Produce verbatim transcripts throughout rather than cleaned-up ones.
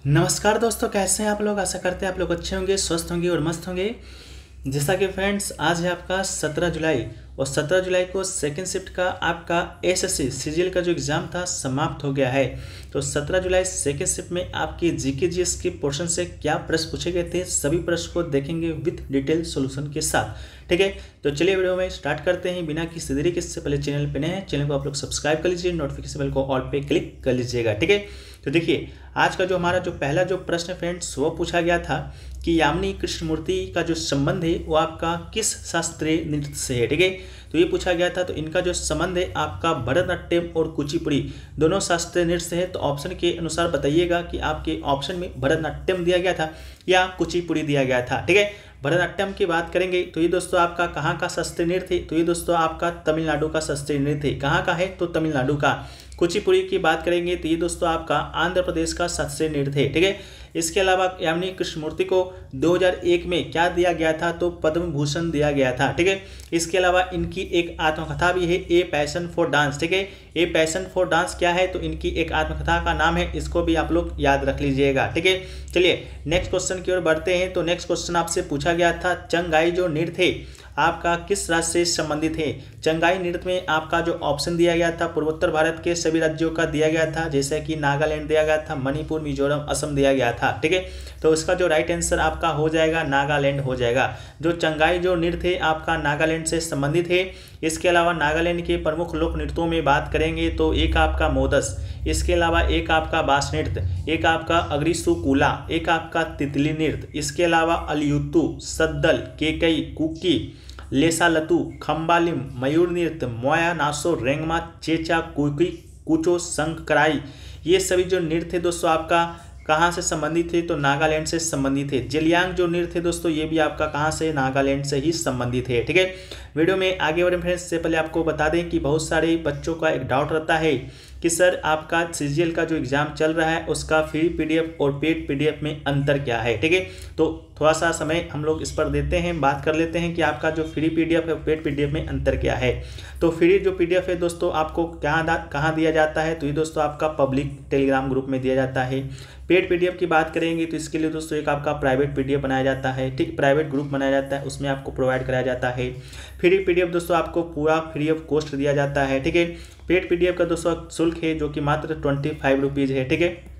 नमस्कार दोस्तों, कैसे हैं आप लोग। आशा करते हैं आप लोग अच्छे होंगे, स्वस्थ होंगे और मस्त होंगे। जैसा कि फ्रेंड्स, आज है आपका सत्रह जुलाई और सत्रह जुलाई को सेकेंड शिफ्ट का आपका एसएससी सीजीएल का जो एग्ज़ाम था समाप्त हो गया है। तो सत्रह जुलाई सेकेंड शिफ्ट में आपकी जीके जीएस के पोर्शन से क्या प्रश्न पूछे गए थे, सभी प्रश्न को देखेंगे विद डिटेल सॉल्यूशन के साथ। ठीक है, तो चलिए वीडियो में स्टार्ट करते हैं बिना किसी देरी के। इससे पहले चैनल पे नए हैं, चैनल को आप लोग सब्सक्राइब कर लीजिए, नोटिफिकेशन बेल को ऑल पे क्लिक कर लीजिएगा। ठीक है, तो देखिए आज का जो हमारा जो पहला जो प्रश्न फ्रेंड्स वो पूछा गया था कि यामिनी कृष्णमूर्ति का जो संबंध है वो आपका किस शास्त्रीय नृत्य से है। ठीक है, तो ये पूछा गया था। तो इनका जो संबंध है आपका भरतनाट्यम और कुचिपुड़ी दोनों शास्त्रीय नृत्य से है। तो ऑप्शन के अनुसार बताइएगा कि आपके ऑप्शन में भरतनाट्यम दिया गया था या कुचिपुड़ी दिया गया था। ठीक है, भरतनाट्यम की बात करेंगे तो ये दोस्तों आपका कहाँ का शास्त्रीय नृत्य है, तो ये दोस्तों आपका तमिलनाडु का शास्त्रीय नृत्य है। कहाँ का है, तो तमिलनाडु का। कुचिपुड़ी की बात करेंगे तो ये दोस्तों आपका आंध्र प्रदेश का शास्त्रीय नृत्य है। ठीक है, इसके अलावा यामिनी कृष्णमूर्ति को दो हज़ार एक में क्या दिया गया था, तो पद्म भूषण दिया गया था। ठीक है, इसके अलावा इनकी एक आत्मकथा भी है, ए पैशन फॉर डांस। ठीक है, ए पैशन फॉर डांस क्या है, तो इनकी एक आत्मकथा का नाम है, इसको भी आप लोग याद रख लीजिएगा। ठीक है, चलिए नेक्स्ट क्वेश्चन की ओर बढ़ते हैं। तो नेक्स्ट क्वेश्चन आपसे पूछा गया था चंगाई जो नृत्य है आपका किस राज्य से संबंधित है। चंगाई नृत्य में आपका जो ऑप्शन दिया गया था पूर्वोत्तर भारत के सभी राज्यों का दिया गया था, जैसे कि नागालैंड दिया गया था, मणिपुर, मिजोरम, असम दिया गया था। ठीक है, तो इसका जो राइट आंसर आपका हो जाएगा नागालैंड हो जाएगा। जो चंगाई जो नृत्य है आपका नागालैंड से संबंधित है। इसके अलावा नागालैंड के प्रमुख लोक नृत्यों में बात करेंगे तो एक आपका मोदस, इसके अलावा एक आपका बास नृत्य, एक आपका अग्रिसुकुला, एक आपका तितली नृत्य, इसके अलावा अलियुत्तु, सद्दल, केकई, कुकी, लेसालतु, खम्बालिम, मयूर नृत्य, मोया नासो, रेंगमा, चेचा, कुकी, कुचो, संकराई, ये सभी जो नृत्य दोस्तों आपका कहाँ से संबंधित है, तो नागालैंड से संबंधित है। जेलियांग जो नृत्य है दोस्तों ये भी आपका कहाँ से, नागालैंड से ही संबंधित है। ठीक है, वीडियो में आगे बढ़े फ्रेंड्स से पहले आपको बता दें कि बहुत सारे बच्चों का एक डाउट रहता है कि सर आपका सीजीएल का जो एग्जाम चल रहा है उसका फ्री पीडीएफ और पेड पीडीएफ में अंतर क्या है। ठीक है, तो थोड़ा सा समय हम लोग इस पर देते हैं, बात कर लेते हैं कि आपका जो फ्री पीडीएफ है पेड पीडीएफ में अंतर क्या है। तो फ्री जो पीडीएफ है दोस्तों आपको कहाँ कहाँ दिया जाता है, तो ये दोस्तों आपका पब्लिक टेलीग्राम ग्रुप में दिया जाता है। पेड पीडीएफ की बात करेंगे तो इसके लिए दोस्तों एक आपका प्राइवेट पीडीएफ बनाया जाता है। ठीक, प्राइवेट ग्रुप बनाया जाता है, उसमें आपको प्रोवाइड कराया जाता है। फ्री पीडीएफ दोस्तों आपको पूरा फ्री ऑफ कॉस्ट दिया जाता है। ठीक है, पेड पीडीएफ का दोस्तों शुल्क है जो कि मात्र ट्वेंटी फाइव रुपीज़ है। ठीक है,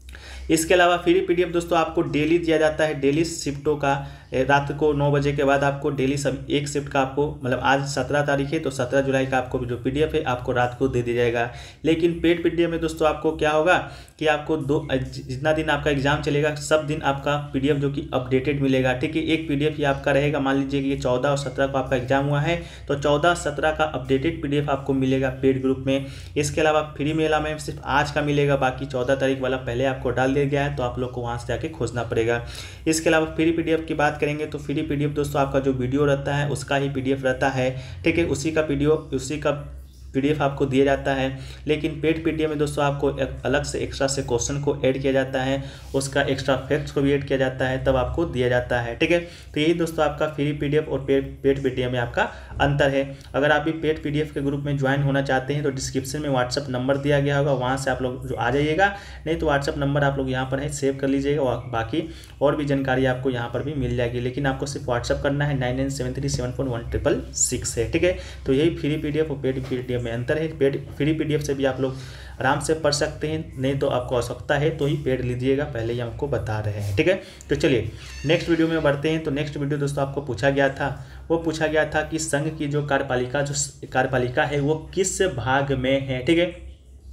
इसके अलावा फ्री पीडीएफ दोस्तों आपको डेली दिया जाता है, डेली शिफ्टों का, रात को नौ बजे के बाद आपको डेली सब एक शिफ्ट का आपको, मतलब आज सत्रह तारीख है तो सत्रह जुलाई का आपको जो पीडीएफ है आपको रात को दे दिया जाएगा। लेकिन पेड पीडीएफ में दोस्तों आपको क्या होगा कि आपको दो जितना दिन आपका एग्जाम चलेगा सब दिन आपका पीडीएफ जो कि अपडेटेड मिलेगा। ठीक है, एक पीडीएफ ही आपका रहेगा, मान लीजिए कि ये चौदह और सत्रह को आपका एग्जाम हुआ है तो चौदह सत्रह का अपडेटेड पीडीएफ आपको मिलेगा पेड ग्रुप में। इसके अलावा फ्री मेला में सिर्फ आज का मिलेगा, बाकी चौदह तारीख वाला पहले आपको डाल दिया गया है तो आप लोग को वहाँ से जाके खोजना पड़ेगा। इसके अलावा फ्री पीडीएफ की बात करेंगे तो फ्री पीडीएफ दोस्तों आपका जो वीडियो रहता है उसका ही पीडीएफ रहता है। ठीक है, उसी का वीडियो उसी का पीडीएफ आपको दिया जाता है। लेकिन पेड पीडीएफ में दोस्तों आपको एक अलग से एक्स्ट्रा से क्वेश्चन को ऐड किया जाता है, उसका एक्स्ट्रा फैक्ट्स को भी ऐड किया जाता है, तब आपको दिया जाता है। ठीक है, तो यही दोस्तों आपका फ्री पीडीएफ और पेड पेड पीडीएफ में आपका अंतर है। अगर आप भी पेड पीडीएफ के ग्रुप में ज्वाइन होना चाहते हैं तो डिस्क्रिप्शन में व्हाट्सअप नंबर दिया गया होगा, वहाँ से आप लोग जो आ जाइएगा, नहीं तो व्हाट्सअप नंबर आप लोग यहाँ पर है सेव कर लीजिएगा, और बाकी और भी जानकारी आपको यहाँ पर भी मिल जाएगी। लेकिन आपको सिर्फ व्हाट्सअप करना है, nine nine seven three seven four one triple six है। ठीक है, तो यही फ्री पीडीएफ और पेड पीडीएफ में अंतर है। पेड फ्री पीडीएफ से भी आप लोग आराम से पढ़ सकते हैं, नहीं तो आपको आवश्यकता है तो ही पेड लीजिएगा, पहले ही हमको बता रहे हैं। ठीक है, तो चलिए नेक्स्ट वीडियो में बढ़ते हैं। तो नेक्स्ट वीडियो दोस्तों आपको पूछा गया था, वो पूछा गया था कि संघ की जो कार्यपालिका जो कार्यपालिका है वो किस भाग में है। ठीक है,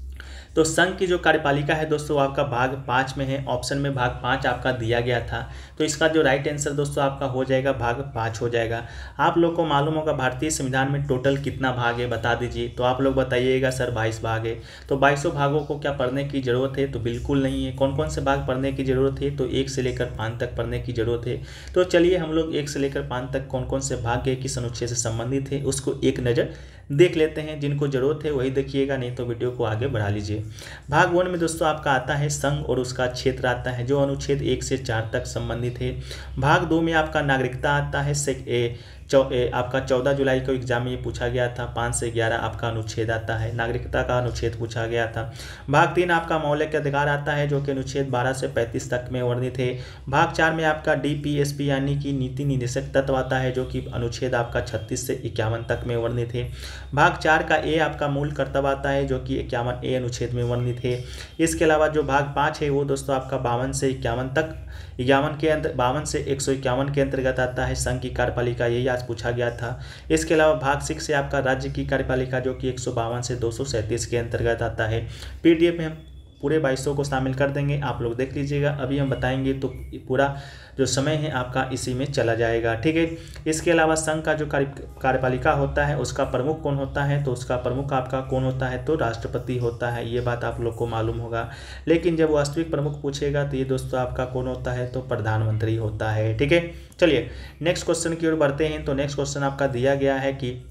तो संघ की जो कार्यपालिका है दोस्तों आपका भाग पाँच में है, ऑप्शन में भाग पाँच आपका दिया गया था। तो इसका जो राइट आंसर दोस्तों आपका हो जाएगा भाग पाँच हो जाएगा। आप लोग को मालूम होगा भारतीय संविधान में टोटल कितना भाग है बता दीजिए, तो आप लोग बताइएगा सर बाईस भाग है। तो बाईसों भागों को क्या पढ़ने की ज़रूरत है, तो बिल्कुल नहीं है। कौन कौन से भाग पढ़ने की ज़रूरत है, तो एक से लेकर पाँच तक पढ़ने की ज़रूरत है। तो चलिए हम लोग एक से लेकर पाँच तक कौन कौन से भाग है किस अनुच्छेद से संबंधित है उसको एक नज़र देख लेते हैं। जिनको जरूरत है वही देखिएगा, नहीं तो वीडियो को आगे बढ़ा लीजिए। भाग वन में दोस्तों आपका आता है संघ और उसका क्षेत्र आता है, जो अनुच्छेद एक से चार तक संबंधित है। भाग दो में आपका नागरिकता आता है, चौ ए, आपका चौदह जुलाई को एग्जाम में ये पूछा गया था। पाँच से ग्यारह आपका अनुच्छेद आता है, नागरिकता का अनुच्छेद पूछा गया था। भाग तीन आपका मौलिक अधिकार आता है जो कि अनुच्छेद बारह से पैंतीस तक में वर्णित है। भाग चार में आपका डी पी एस पी यानी कि नीति निर्देशक तत्व आता है जो कि अनुच्छेद आपका छत्तीस से इक्यावन तक में वर्णित है। भाग चार का ए आपका मूल कर्तव्य आता है जो कि इक्यावन ए अनुच्छेद में वर्णित है। इसके अलावा जो भाग पाँच है वो दोस्तों आपका बावन से इक्यावन तक इक्यावन के अंतर बावन से एक सौ इक्यावन के अंतर्गत आता है। संघ की कार्यपालिका यही आज पूछा गया था। इसके अलावा भाग सिक्स से आपका राज्य की कार्यपालिका जो कि एक सौ बावन से दो सौ सैंतीस के अंतर्गत आता है। पीडीएफ में हम पूरे बाईस सौ को शामिल कर देंगे, आप लोग देख लीजिएगा। अभी हम बताएंगे तो पूरा जो समय है आपका इसी में चला जाएगा, ठीक है। इसके अलावा संघ का जो कार्यपालिका होता है उसका प्रमुख कौन होता है, तो उसका प्रमुख आपका कौन होता है, तो राष्ट्रपति होता है। ये बात आप लोग को मालूम होगा। लेकिन जब वास्तविक प्रमुख पूछेगा तो ये दोस्तों आपका कौन होता है, तो प्रधानमंत्री होता है, ठीक है। चलिए नेक्स्ट क्वेश्चन की ओर बढ़ते हैं। तो नेक्स्ट क्वेश्चन आपका दिया गया है कि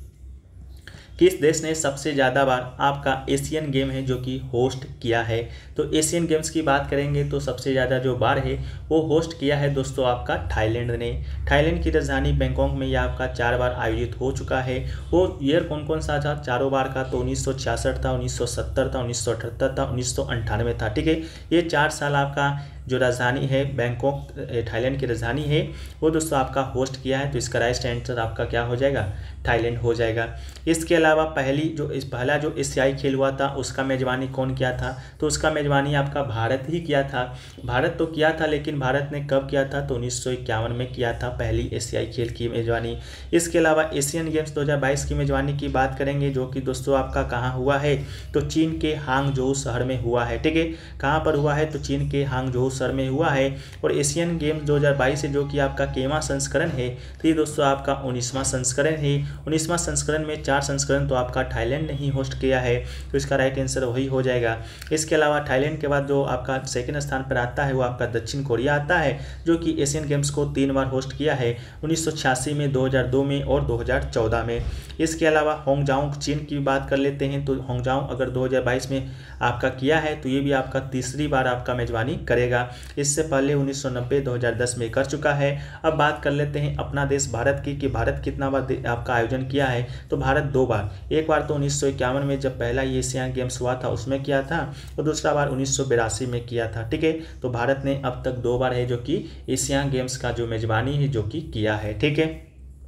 किस देश ने सबसे ज़्यादा बार आपका एशियन गेम है जो कि होस्ट किया है। तो एशियन गेम्स की बात करेंगे तो सबसे ज़्यादा जो बार है वो होस्ट किया है दोस्तों आपका थाईलैंड ने। थाईलैंड की राजधानी बैंकॉक में यह आपका चार बार आयोजित हो चुका है। वो ईयर कौन कौन सा था चारों बार का, तो उन्नीस सौ छियासठ था, उन्नीस सौ सत्तर था, उन्नीस सौ अठहत्तर था, उन्नीस सौ अंठानवे था, ठीक है। ये चार साल आपका जो राजधानी है बैंकॉक थाईलैंड की राजधानी है वो दोस्तों आपका होस्ट किया है। तो इसका राइट आंसर आपका क्या हो जाएगा, थाईलैंड हो जाएगा। इसके अलावा पहली जो इस पहला जो एशियाई खेल हुआ था उसका मेजबानी कौन किया था, तो उसका मेजबानी आपका भारत ही किया था। भारत तो किया था लेकिन भारत ने कब किया था, तो उन्नीस सौ इक्यावन में किया था पहली एशियाई खेल की मेजबानी। इसके अलावा एशियन गेम्स दो हज़ार बाईस की मेजबानी की बात करेंगे जो कि दोस्तों आपका कहाँ हुआ है, तो चीन के हांगझोउ शहर में हुआ है, ठीक है। कहाँ पर हुआ है, तो चीन के हांगझोउ शहर में हुआ है। और एशियन गेम्स दो हज़ार बाईस है जो कि आपका केवां संस्करण है, तो ये दोस्तों आपका उन्नीसवां संस्करण है। उन्नीसवां संस्करण में चार संस्करण तो आपका थाईलैंड ने ही होस्ट किया है, तो इसका राइट आंसर वही हो जाएगा। इसके अलावा थाईलैंड के बाद जो आपका सेकंड स्थान पर आता है वो आपका दक्षिण कोरिया आता है जो कि एशियन गेम्स को तीन बार होस्ट किया है, उन्नीस सौ छियासी में, दो हज़ार दो में और दो हज़ार चौदह में। इसके अलावा होंगजाओ चीन की बात कर लेते हैं। तो होंगजाओ अगर दो हज़ार बाईस में आपका किया है तो ये भी आपका तीसरी बार आपका मेजबानी करेगा। इससे पहले उन्नीस सौ नब्बे दो हज़ार दस में कर चुका है। अब बात कर लेते हैं अपना देश भारत की कि भारत कितना बार आपका आयोजन किया है, तो भारत दो बार, एक बार तो उन्नीस सौ इक्यावन में जब पहला ये एशियन गेम्स हुआ था उसमें किया था, और दूसरा बार उन्नीस सौ बिरासी में किया था, ठीक है। तो भारत ने अब तक दो बार है जो कि एशियन गेम्स का जो मेजबानी है जो कि किया है, ठीक है।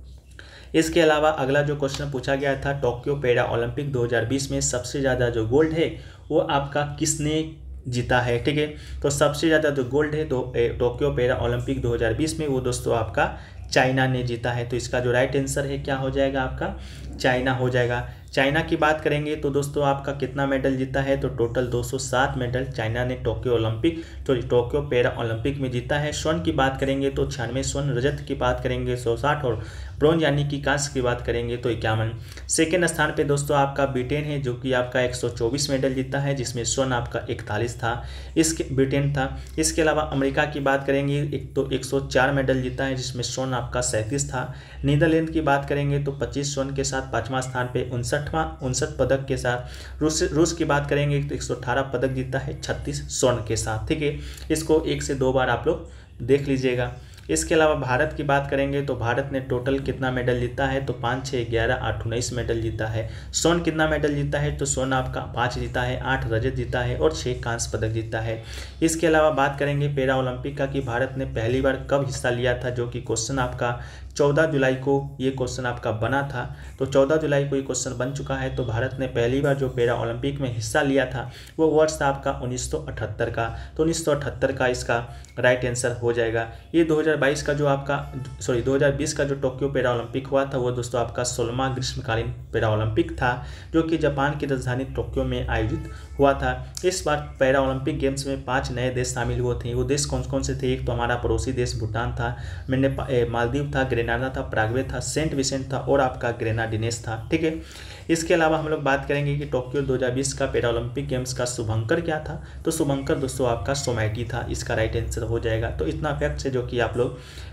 इसके अलावा अगला जो क्वेश्चन पूछा गया था, टोक्यो पैरा ओलंपिक दो हज़ार बीस में सबसे ज़्यादा जो गोल्ड है वो आपका किसने जीता है, ठीक है। तो सबसे ज़्यादा जो गोल्ड है तो टोक्यो पैरा ओलंपिक दो हज़ार बीस में वो दोस्तों आपका चाइना ने जीता है। तो इसका जो राइट आंसर है क्या हो जाएगा, आपका चाइना हो जाएगा। चाइना की बात करेंगे तो दोस्तों आपका कितना मेडल जीता है, तो टोटल दो सौ सात मेडल चाइना ने टोक्यो ओलंपिक तो टोक्यो पैरा ओलंपिक में जीता है। स्वर्ण की बात करेंगे तो छियानवे स्वर्ण, रजत की बात करेंगे सौ साठ और ब्रॉन्ज यानी कि कांस्य की बात करेंगे तो इक्यावन। सेकेंड स्थान पे दोस्तों आपका ब्रिटेन है जो कि आपका एक सौ चौबीस मेडल जीता है जिसमें स्वर्ण आपका इकतालीस था, इसके ब्रिटेन था। इसके अलावा अमेरिका की बात करेंगे एक तो एक सौ चार मेडल जीता है जिसमें स्वर्ण आपका सैंतीस था। नीदरलैंड की बात करेंगे तो पच्चीस स्वर्ण के साथ पाँचवां स्थान पे उनसठवां उनसठ पदक के साथ। रूस रूस की बात करेंगे तो एक सौ अठारह पदक जीता है छत्तीस स्वर्ण के साथ, ठीक है। इसको एक से दो बार आप लोग देख लीजिएगा। इसके अलावा भारत की बात करेंगे तो भारत ने टोटल कितना मेडल जीता है, तो पाँच छः ग्यारह आठ उन्नीस मेडल जीता है। स्वर्ण कितना मेडल जीता है, तो स्वर्ण आपका पाँच जीता है, आठ रजत जीता है और छः कांस्य पदक जीता है। इसके अलावा बात करेंगे पैरा ओलंपिक का कि भारत ने पहली बार कब हिस्सा लिया था, जो कि क्वेश्चन आपका चौदह जुलाई को ये क्वेश्चन आपका बना था। तो चौदह जुलाई को ये क्वेश्चन बन चुका है। तो भारत ने पहली बार जो पैरा ओलंपिक में हिस्सा लिया था वो वर्ष था आपका उन्नीस सौ अठहत्तर का, तो उन्नीस सौ अठहत्तर का इसका राइट आंसर हो जाएगा। ये दो हज़ार बाईस का जो आपका सॉरी दो हज़ार बीस का जो टोक्यो पैरा ओलंपिक हुआ था वो दोस्तों आपका सोलहवां ग्रीष्मकालीन पैरा ओलंपिक था जो कि जापान की राजधानी टोक्यो में आयोजित हुआ था। इस बार पैरा ओलंपिक गेम्स में पांच नए देश शामिल हुए थे। वो देश कौन कौन से थे, एक तो हमारा पड़ोसी देश भूटान था, मैंने मालदीव था, ग्रेनाडा था, पराग्वे था, सेंट विसेंट था और आपका ग्रेनाडिनेस था, ठीक है। इसके अलावा हम लोग बात करेंगे कि टोक्यो दो हज़ार बीस का पैरा ओलंपिक गेम्स का शुभंकर क्या था, तो शुभंकर दोस्तों आपका सोमैटी था। इसका राइट आंसर हो जाएगा। तो इतना फैक्ट है जो कि आप लोग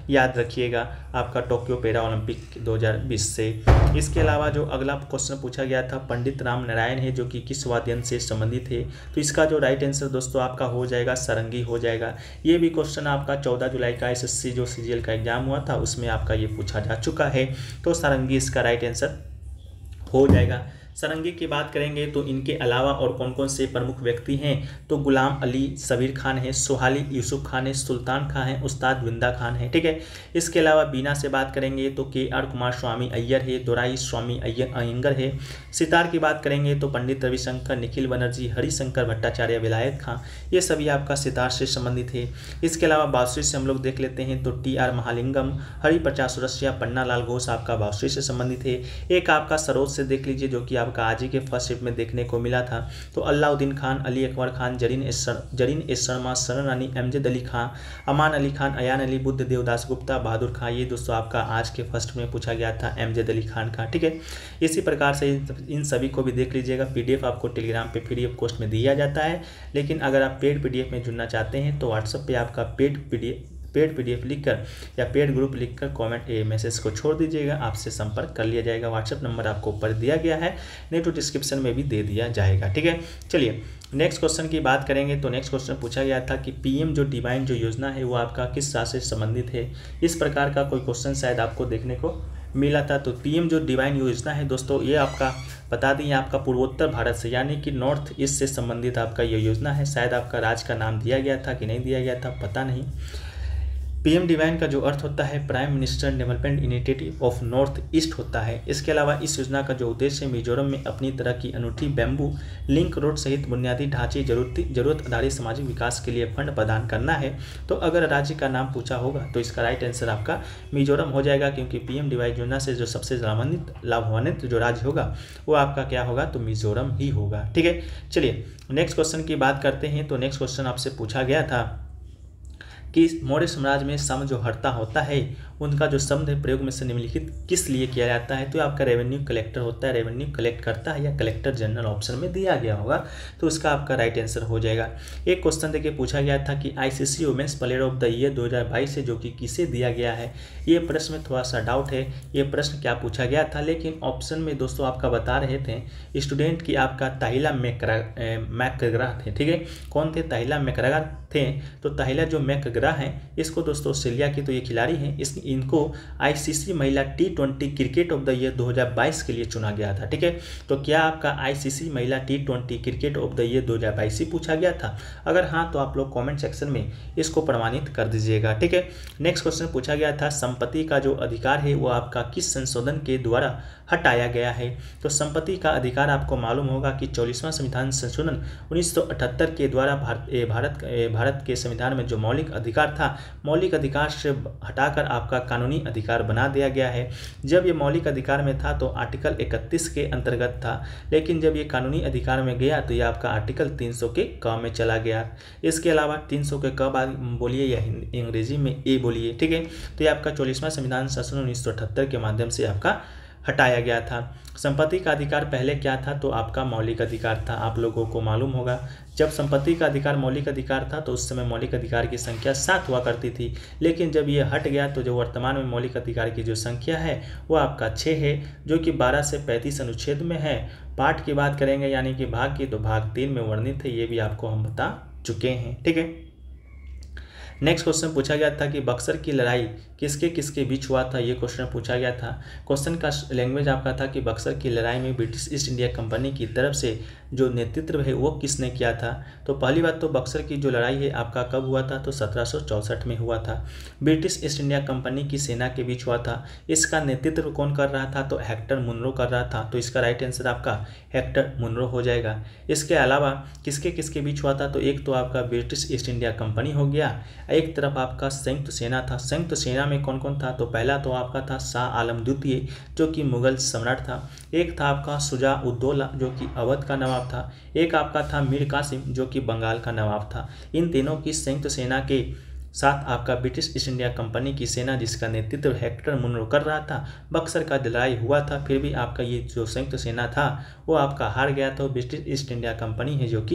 याद रखिएगा आपका टोक्यो पैरा ओलंपिक दो हज़ार बीस से। इसके अलावा जो अगला क्वेश्चन पूछा गया था पंडित राम नारायण है जो कि किस वाद्य यंत्र से संबंधित है, तो इसका जो राइट आंसर दोस्तों आपका हो जाएगा सारंगी हो जाएगा। ये भी क्वेश्चन आपका चौदह जुलाई का एसएससी जो सीजीएल का एग्जाम हुआ था उसमें आपका ये पूछा जा चुका है, तो सारंगी इसका राइट आंसर हो जाएगा। सारंगी की बात करेंगे तो इनके अलावा और कौन कौन से प्रमुख व्यक्ति हैं, तो गुलाम अली सबीर खान है, सोहाली यूसुफ खान है, सुल्तान खान है, उस्ताद विंदा खान है, ठीक है। इसके अलावा बीना से बात करेंगे तो के आर कुमार स्वामी अय्यर है, दोराई स्वामी अय्यर अयंगर है। सितार की बात करेंगे तो पंडित रविशंकर, निखिल बनर्जी, हरिशंकर भट्टाचार्य, विलायत खां, ये सभी आपका सितार से संबंधित है। इसके अलावा बांसुरी से हम लोग देख लेते हैं तो टी आर महालिंगम, हरिप्रसाद सुरसिया, पन्ना लाल घोष आपका बांसुरी से संबंधित है। एक आपका सरोज से देख लीजिए जो कि का आज ही के फर्स्ट शिफ्ट में देखने को मिला था, तो अलाउद्दीन खान, अली अकबर खान, जरीन एस जरीन एस शर्मा, शरण रानी, एमजेद अली खान, अमान अली खान, अयान अली, बुद्ध देवदास गुप्ता, बहादुर खान, ये दोस्तों आपका आज के फर्स्ट में पूछा गया था एमजेद अली खान का, ठीक है। इसी प्रकार से इन सभी को भी देख लीजिएगा। पीडीएफ आपको टेलीग्राम पे पीडीएफ कोर्स में दिया जाता है, लेकिन अगर आप पेड पीडीएफ में जुड़ना चाहते हैं तो व्हाट्सएप पे आपका पेड पीडीएफ पेड पीडीएफ लिखकर या पेड ग्रुप लिखकर कमेंट ए मैसेज को छोड़ दीजिएगा, आपसे संपर्क कर लिया जाएगा। व्हाट्सएप नंबर आपको ऊपर दिया गया है, नहीं तो डिस्क्रिप्शन में भी दे दिया जाएगा, ठीक है। चलिए नेक्स्ट क्वेश्चन की बात करेंगे तो नेक्स्ट क्वेश्चन पूछा गया था कि पीएम जो डिवाइन जो योजना है वो आपका किस राज्य से संबंधित है। इस प्रकार का कोई क्वेश्चन शायद आपको देखने को मिला था। तो पीएम जो डिवाइन योजना है दोस्तों ये आपका बता दें आपका पूर्वोत्तर भारत से यानी कि नॉर्थ ईस्ट से संबंधित आपका ये योजना है। शायद आपका राज्य का नाम दिया गया था कि नहीं दिया गया था पता नहीं। पीएम डिवाइन का जो अर्थ होता है prime minister development initiative of north east होता है। इसके अलावा इस योजना का जो उद्देश्य है मिजोरम में अपनी तरह की अनूठी बैम्बू लिंक रोड सहित बुनियादी ढांचे जरूरत जरूरत आधारित सामाजिक विकास के लिए फंड प्रदान करना है। तो अगर राज्य का नाम पूछा होगा तो इसका राइट आंसर आपका मिजोरम हो जाएगा, क्योंकि पीएम डिवाइन योजना से जो सबसे लाभान्वित लाभान्वित जो राज्य होगा वो आपका क्या होगा, तो मिजोरम ही होगा, ठीक है। चलिए नेक्स्ट क्वेश्चन की बात करते हैं। तो नेक्स्ट क्वेश्चन आपसे पूछा गया था कि मौर्य साम्राज्य में सम जो हर्ता होता है उनका जो शब्द है प्रयोग में से निम्नलिखित किस लिए किया जाता है। तो आपका रेवेन्यू कलेक्टर होता है, रेवेन्यू कलेक्ट करता है या कलेक्टर जनरल ऑप्शन में दिया गया होगा, तो उसका आपका राइट आंसर हो जाएगा। एक क्वेश्चन देखिए पूछा गया था कि ICC women's player of the year दो हज़ार बाईस है जो कि किसे दिया गया है। ये प्रश्न में थोड़ा सा डाउट है ये प्रश्न क्या पूछा गया था, लेकिन ऑप्शन में दोस्तों आपका बता रहे थे स्टूडेंट की आपका ताहिला मैकग्रा मैकग्रा थे, ठीक है। कौन थे, ताहिला मैकग्रा थे। तो ताहिला जो मैकग्रा है इसको दोस्तों ऑस्ट्रेलिया की तो ये खिलाड़ी हैं, इस इनको आईसीसी महिला T twenty cricket of the year दो हज़ार बाईस के लिए चुना गया था, ठीक है। तो क्या आपका आईसीसी महिला T twenty cricket of the year दो हज़ार बाईस ही पूछा गया था, अगर हाँ तो आप लोग कमेंट सेक्शन में इसको प्रमाणित कर दीजिएगा, ठीक है। नेक्स्ट क्वेश्चन पूछा गया था संपत्ति का जो अधिकार है वो आपका किस संशोधन के द्वारा हटाया गया है। तो संपत्ति का अधिकार आपको मालूम होगा कि चौलीसवां संविधान संशोधन उन्नीस सौ अठहत्तर के द्वारा भारत भारत भारत के संविधान में जो मौलिक अधिकार था मौलिक अधिकार से हटाकर आपका कानूनी अधिकार बना दिया गया है। जब ये मौलिक अधिकार में था तो आर्टिकल इकतीस के अंतर्गत था, लेकिन जब ये कानूनी अधिकार में गया तो ये आपका आर्टिकल तीन सौ के क में चला गया। इसके अलावा तीन सौ के क बाद बोलिए या अंग्रेजी में ए बोलिए, ठीक है। तो ये आपका चौलीसवां संविधान संशोधन उन्नीस सौ अठहत्तर के माध्यम से आपका हटाया गया था। संपत्ति का अधिकार पहले क्या था, तो आपका मौलिक अधिकार था। आप लोगों को मालूम होगा जब संपत्ति का अधिकार मौलिक अधिकार था तो उस समय मौलिक अधिकार की संख्या सात हुआ करती थी, लेकिन जब ये हट गया तो जो वर्तमान में मौलिक अधिकार की जो संख्या है वो आपका छः है, जो कि बारह से पैंतीस अनुच्छेद में है। पाठ की बात करेंगे यानी कि भाग की, तो भाग तीन में वर्णित है, ये भी आपको हम बता चुके हैं, ठीक है। नेक्स्ट क्वेश्चन पूछा गया था कि बक्सर की लड़ाई किसके किसके बीच हुआ था, ये क्वेश्चन पूछा गया था। क्वेश्चन का लैंग्वेज आपका था कि बक्सर की लड़ाई में ब्रिटिश ईस्ट इंडिया कंपनी की तरफ से जो नेतृत्व है वो किसने किया था। तो पहली बात तो बक्सर की जो लड़ाई है आपका कब हुआ था, तो सत्रह सौ चौंसठ में हुआ था। ब्रिटिश ईस्ट इंडिया कंपनी की सेना के बीच हुआ था। इसका नेतृत्व कौन कर रहा था, तो हेक्टर मुनरो कर रहा था। तो इसका राइट आंसर आपका हेक्टर मुनरो हो जाएगा। इसके अलावा किसके किसके बीच हुआ था, तो एक तो आपका ब्रिटिश ईस्ट इंडिया कंपनी हो गया, एक तरफ आपका संयुक्त सेना था। संयुक्त सेना में कौन कौन था, तो पहला तो आपका था शाह आलम द्वितीय जो कि मुगल सम्राट था, एक था आपका शुजा उद्दौला जो कि अवध का नवाब था, एक आपका था मीर कासिम जो कि बंगाल का नवाब था। इन तीनों की संयुक्त सेना के साथ आपका ब्रिटिश ईस्ट इंडिया कंपनी की सेना जिसका नेतृत्व हेक्टर मुनरो कर रहा था, बक्सर का लड़ाई हुआ था, फिर भी आपका ये जो संयुक्त सेना था वो आपका हार गया था। ब्रिटिश ईस्ट इंडिया कंपनी है जो कि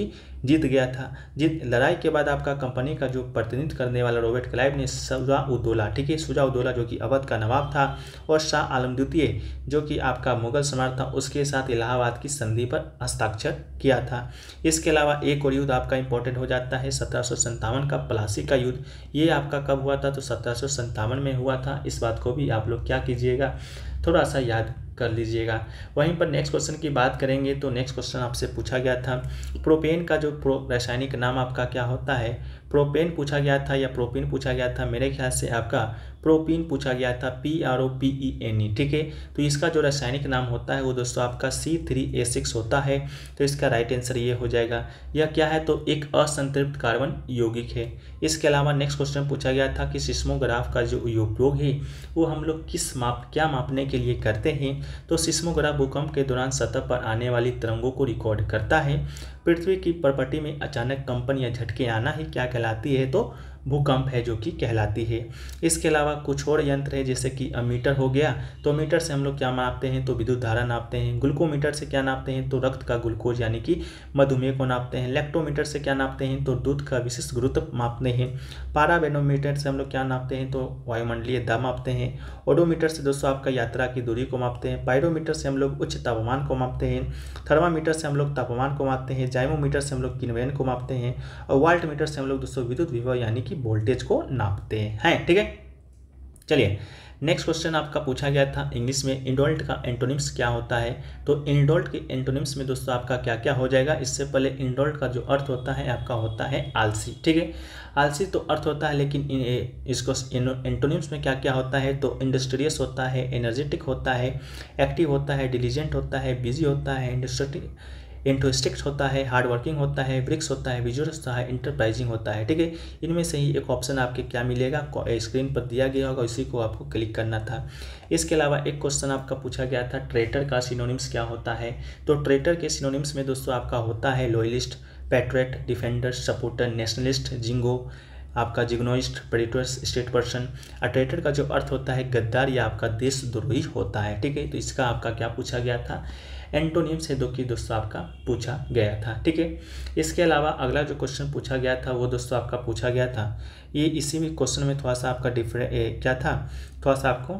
जीत गया था। जीत लड़ाई के बाद आपका कंपनी का जो प्रतिनिधित्व करने वाला रॉबर्ट क्लाइव ने शुजा-उद-दौला, ठीक है, शुजा-उद-दौला जो कि अवध का नवाब था, और शाह आलम द्वितीय जो कि आपका मुगल सम्राट था, उसके साथ इलाहाबाद की संधि पर हस्ताक्षर किया था। इसके अलावा एक और युद्ध आपका इंपॉर्टेंट हो जाता है सत्रह सौ संतावन का प्लासी का युद्ध। ये आपका कब हुआ था? तो सत्रह सौ संतावन में हुआ था। इस बात को भी आप लोग क्या कीजिएगा, थोड़ा सा याद कर लीजिएगा। वहीं पर नेक्स्ट क्वेश्चन की बात करेंगे तो नेक्स्ट क्वेश्चन आपसे पूछा गया था प्रोपेन का जो प्रो रासायनिक नाम आपका क्या होता है? प्रोपेन पूछा गया था या प्रोपीन पूछा गया था? मेरे ख्याल से आपका प्रोपीन पूछा गया था, P R O P E N E, ठीक है। तो इसका जो रासायनिक नाम होता है वो दोस्तों आपका सी थ्री ए सिक्स होता है। तो इसका राइट आंसर ये हो जाएगा। यह क्या है? तो एक असंतृप्त कार्बन यौगिक है। इसके अलावा नेक्स्ट क्वेश्चन पूछा गया था कि सिस्मोग्राफ का जो उपयोग है वो हम लोग किस माप क्या मापने के लिए करते हैं? तो सिस्मोग्राफ भूकंप के दौरान सतह पर आने वाली तरंगों को रिकॉर्ड करता है। पृथ्वी की प्रपटी में अचानक कंपन या झटके आना ही क्या कहलाती है? तो भूकंप है जो कि कहलाती है। इसके अलावा कुछ और यंत्र है जैसे कि अमीटर हो गया, तो मीटर से हम लोग क्या नापते हैं? तो विद्युत धारा नापते हैं। ग्लूकोमीटर से क्या नापते हैं? तो रक्त का ग्लूकोज यानी कि मधुमेह को नापते हैं। लैक्टोमीटर से क्या नापते हैं? तो दूध का विशिष्ट गुरुत्व मापते हैं। पाराबैरोमीटर से हम लोग क्या नापते हैं? तो वायुमंडलीय दाब मापते हैं। ओडोमीटर से दोस्तों आपका यात्रा की दूरी को मापते हैं। पायरोमीटर से हम लोग उच्च तापमान को मापते हैं। थर्मामीटर से हम लोग तापमान को मापते हैं। जाइमोमीटर से हम लोग किन्वेन को मापते हैं। और वाल्ट मीटर से हम लोग दोस्तों विद्युत विभव यानी कि वोल्टेज को नापते हैं, ठीक है। चलिए नेक्स्ट क्वेश्चन आपका पूछा गया था इंग्लिश में इंडोल्ट का एंटोनिम्स क्या होता है? तो इंडोल्ट के एंटोनिम्स में दोस्तों आपका क्या क्या हो जाएगा? इससे पहले इंडोल्ट का जो अर्थ होता है आपका होता है आलसी, ठीक है। आलसी तो अर्थ होता है, लेकिन इसको एंटोनिम्स में क्या क्या होता है? तो इंडस्ट्रियस होता है, एनर्जेटिक होता है, एक्टिव होता है, डिलीजेंट होता है, बिजी होता है, इंडस्ट्री इंट्रोस्टिक्ट होता है, हार्ड वर्किंग होता है, ब्रिक्स होता है, विजुअल्स होता है, इंटरप्राइजिंग होता है, ठीक है। इनमें से ही एक ऑप्शन आपके क्या मिलेगा? स्क्रीन पर दिया गया होगा, इसी को आपको क्लिक करना था। इसके अलावा एक क्वेश्चन आपका पूछा गया था ट्रेटर का सिनोनिम्स क्या होता है? तो ट्रेटर के सिनोनिम्स में दोस्तों आपका होता है loyalist, patriot, defender, supporter, nationalist, jingo, आपका jingoist, predators, state person. Traitor का जो अर्थ होता है गद्दार या आपका देशद्रोही होता है, ठीक है। तो इसका आपका क्या पूछा गया था? एंटोनिम से दो की दोस्तों आपका पूछा गया था, ठीक है। इसके अलावा अगला जो क्वेश्चन पूछा गया था वो दोस्तों आपका पूछा गया था, ये इसी में क्वेश्चन में थोड़ा सा आपका डिफरेंट क्या था, थोड़ा सा आपको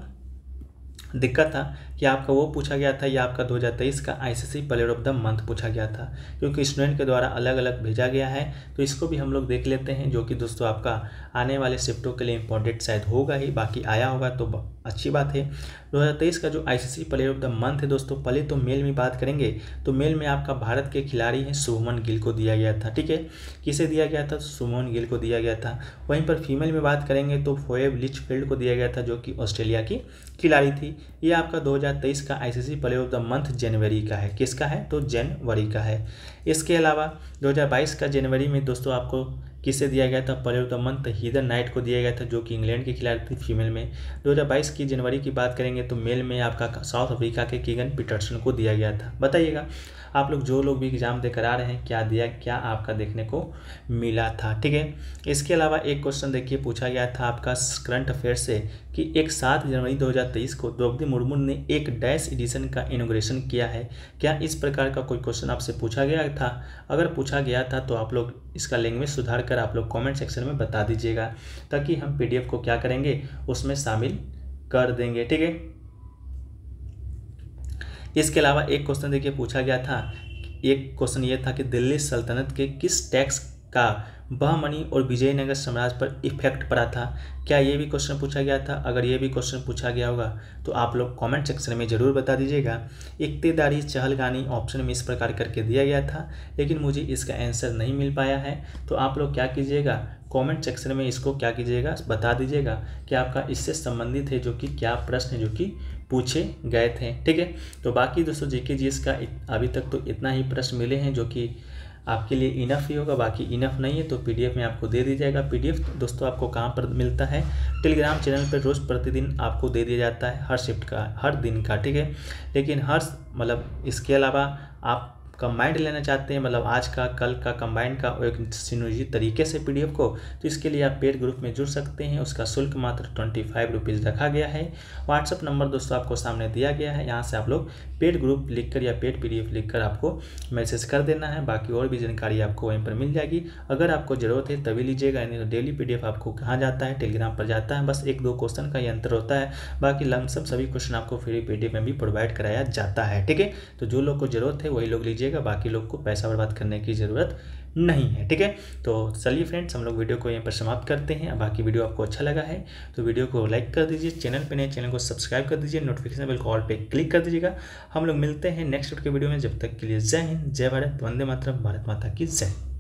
दिक्कत था कि आपका वो पूछा गया था, या आपका दो हज़ार तेईस का ICC player of the month पूछा गया था, क्योंकि स्टूडेंट के द्वारा अलग अलग भेजा गया है। तो इसको भी हम लोग देख लेते हैं, जो कि दोस्तों आपका आने वाले शिफ्टों के लिए इंपॉर्टेंट शायद होगा ही, बाकी आया होगा तो अच्छी बात है। दो हज़ार तेईस का जो ICC player of the month है दोस्तों, पहले तो मेल में बात करेंगे तो मेल में आपका भारत के खिलाड़ी हैं शुभमन गिल को दिया गया था, ठीक है। किसे दिया गया था? शुभमन गिल को दिया गया था। वहीं पर फीमेल में बात करेंगे तो फोएब लिचफील्ड को दिया गया था, जो कि ऑस्ट्रेलिया की खिलाड़ी थी। ये आपका दो हज़ार तेईस का ICC player of the month जनवरी का है। किसका है? तो जनवरी का है। इसके अलावा दो हज़ार बाईस का जनवरी में दोस्तों आपको किसे दिया गया था player of the month? Heather Knight को दिया गया था, जो कि इंग्लैंड की खिलाड़ी थी फीमेल में। दो हज़ार बाईस की जनवरी की बात करेंगे तो मेल में आपका साउथ अफ्रीका के कीगन पीटरसन को दिया गया था। बताइएगा आप लोग जो लोग भी एग्जाम देकर आ रहे हैं, क्या दिया क्या आपका देखने को मिला था, ठीक है। इसके अलावा एक क्वेश्चन देखिए पूछा गया था आपका करंट अफेयर से कि एक सात जनवरी दो हज़ार तेईस को द्रौपदी मुर्मू ने एक डैश एडिशन का इनोग्रेशन किया है। क्या इस प्रकार का कोई क्वेश्चन आपसे पूछा गया था? अगर पूछा गया था तो आप लोग इसका लैंग्वेज सुधार कर आप लोग कमेंट सेक्शन में बता दीजिएगा, ताकि हम पीडीएफ को क्या करेंगे उसमें शामिल कर देंगे, ठीक है। इसके अलावा एक क्वेश्चन देखिए पूछा गया था, एक क्वेश्चन ये था कि दिल्ली सल्तनत के किस टैक्स का बहमनी और विजयनगर साम्राज्य पर इफेक्ट पड़ा था? क्या ये भी क्वेश्चन पूछा गया था? अगर ये भी क्वेश्चन पूछा गया होगा तो आप लोग कमेंट सेक्शन में ज़रूर बता दीजिएगा। इक्तेदारी चहलगानी ऑप्शन में इस प्रकार करके दिया गया था, लेकिन मुझे इसका आंसर नहीं मिल पाया है। तो आप लोग क्या कीजिएगा, कमेंट सेक्शन में इसको क्या कीजिएगा, बता दीजिएगा कि आपका इससे संबंधित है जो कि क्या प्रश्न जो कि पूछे गए थे, ठीक है। तो बाकी दोस्तों जीके जीएस का अभी तक तो इतना ही प्रश्न मिले हैं, जो कि आपके लिए इनफ ही होगा, बाकी इनफ नहीं है तो पीडीएफ में आपको दे दी जाएगा। पीडीएफ दोस्तों आपको कहाँ पर मिलता है? टेलीग्राम चैनल पर रोज़ प्रतिदिन आपको दे दिया जाता है, हर शिफ्ट का, हर दिन का, ठीक है। लेकिन हर मतलब इसके अलावा आप कंबाइंड लेना चाहते हैं, मतलब आज का कल का कंबाइंड का एक सिनोजित तरीके से पीडीएफ को, तो इसके लिए आप पेड ग्रुप में जुड़ सकते हैं। उसका शुल्क मात्र ट्वेंटी फाइव रुपीज़ रखा गया है। व्हाट्सअप नंबर दोस्तों आपको सामने दिया गया है, यहाँ से आप लोग पेड ग्रुप लिखकर या पेड पीडीएफ लिखकर आपको मैसेज कर देना है। बाकी और भी जानकारी आपको वहीं पर मिल जाएगी। अगर आपको ज़रूरत है तभी लीजिएगा, नहीं तो डेली पीडीएफ आपको कहाँ जाता है, टेलीग्राम पर जाता है। बस एक दो क्वेश्चन का ही अंतर होता है, बाकी लमसम सभी क्वेश्चन आपको फ्री पीडीएफ में भी प्रोवाइड कराया जाता है। ठीक है, तो जो लोग को जरूरत है वही लोग लीजिएगा, बाकी लोग को पैसा बर्बाद करने की ज़रूरत नहीं है। ठीक है, तो चलिए फ्रेंड्स हम लोग वीडियो को यहीं पर समाप्त करते हैं। बाकी वीडियो आपको अच्छा लगा है तो वीडियो को लाइक कर दीजिए, चैनल पे नए चैनल को सब्सक्राइब कर दीजिए, नोटिफिकेशन बेल कॉल पे क्लिक कर दीजिएगा। हम लोग मिलते हैं नेक्स्ट के वीडियो में, जब तक के लिए जय हिंद, जय भारत, वंदे मातरम, भारत माता की जय।